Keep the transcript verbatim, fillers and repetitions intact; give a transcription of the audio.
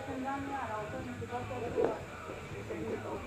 संजाने आ रहा होता है, मुझे बहुत कैसे हुआ।